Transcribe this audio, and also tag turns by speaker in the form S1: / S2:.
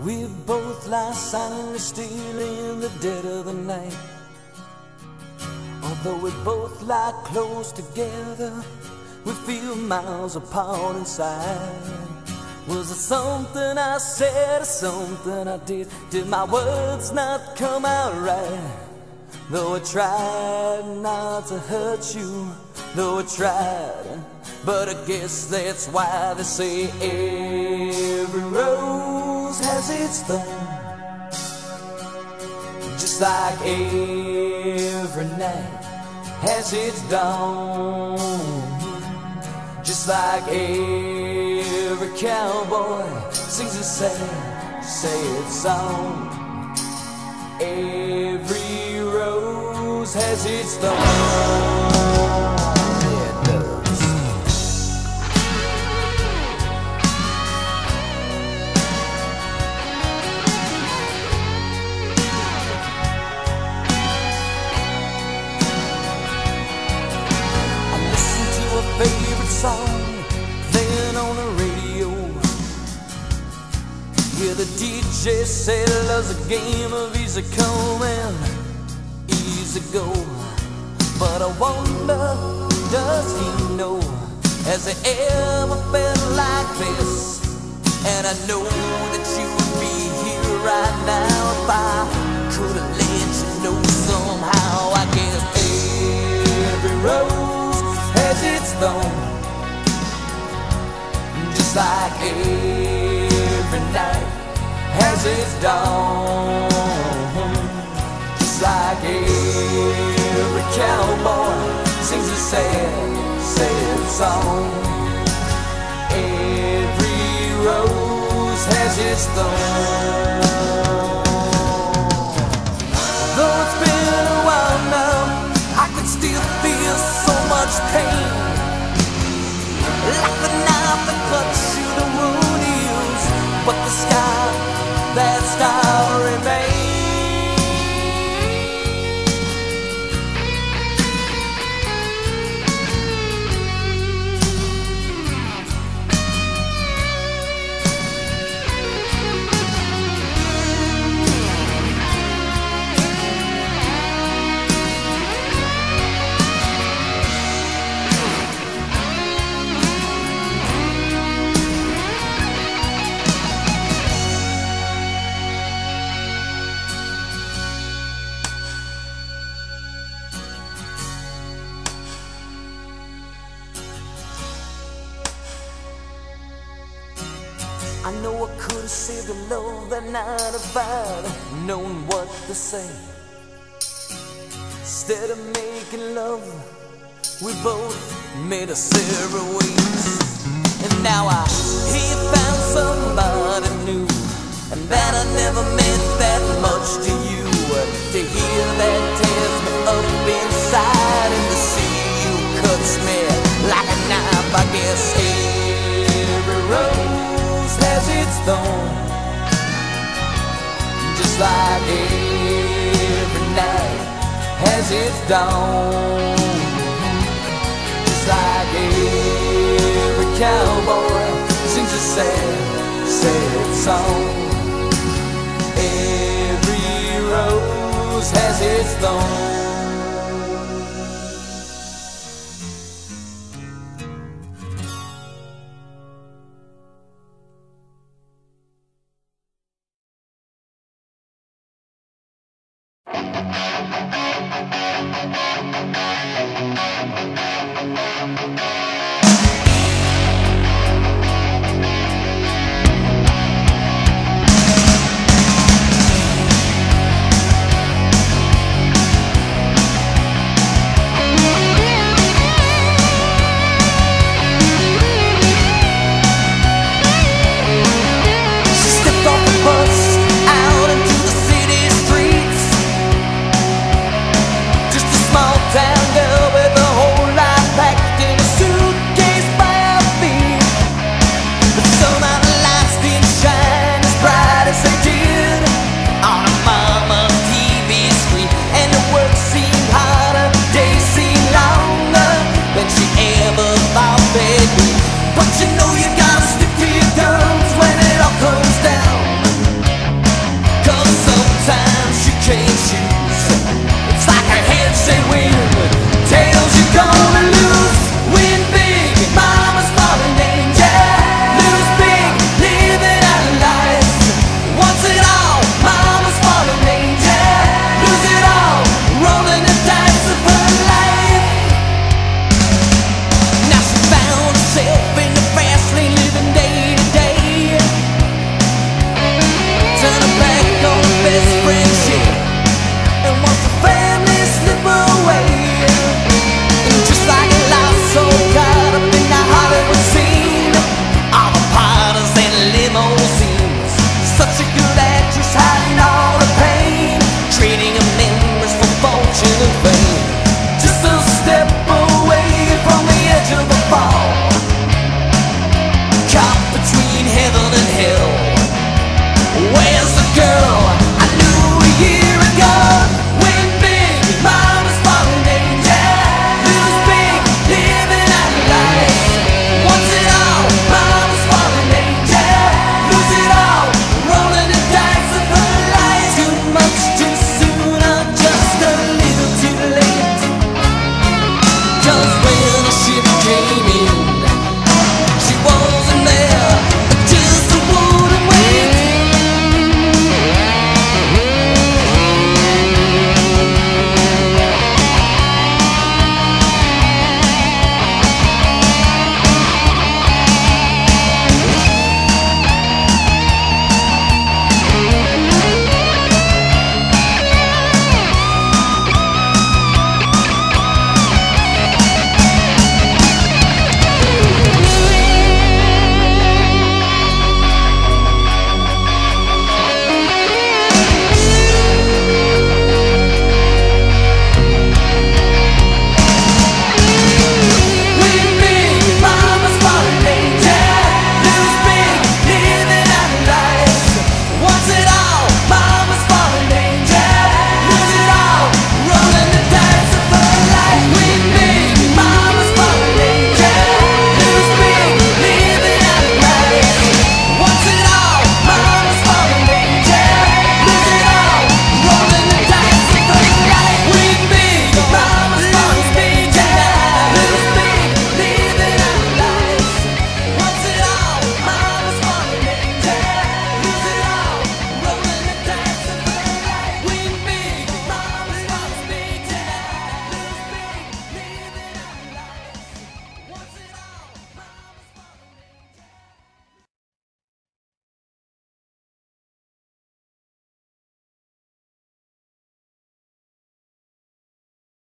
S1: We both lie silently still in the dead of the night. Although we both lie close together, we feel miles apart inside. Was it something I said or something I did? Did my words not come out right? Though I tried not to hurt you, though I tried, but I guess that's why they say every rose has its thorn. Just like every night has its dawn. Just like every cowboy sings a sad, sad song. Every rose has its thorn. Favorite song playing on the radio. Yeah, the DJ said love's a game of easy come and easy go. But I wonder, does he know? Has he ever felt like this? And I know that you would be here right now if I could have let you know somehow. I guess every rose has its thorn, just like every night has its dawn. Just like every cowboy sings a sad, sad song. Every rose has its thorn. Though it's been a while now, I can still feel so much pain, like the knife that cuts you, the wound heals, but the scar, that scar remains. I know I could have saved the love that night if I'd known what to say. Instead of making love, we both made us separate ways. And now I hear you found somebody new, and that I never meant that much to you. To hear that tears me up inside, and to see you cuts me like a knife. I guess every rose has its thorn, just like every night has its dawn. Just like every cowboy sings a sad, sad song. Every rose has its thorn.